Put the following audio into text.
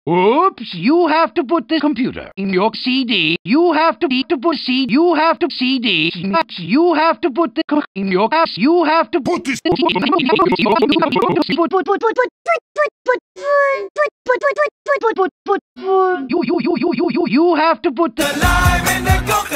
Oops, you have to put the computer in your CD. You have to put CD. You have to CD. You have to put the in your ass. You have to put this. You have to put the lime in the coconut.